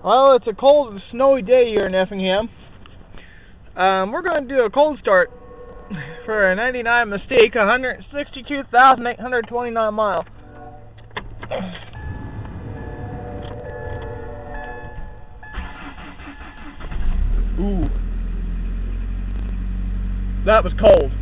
Well, it's a cold and snowy day here in Effingham. We're going to do a cold start for a 99 Mystique, 162,829 miles. Ooh. That was cold.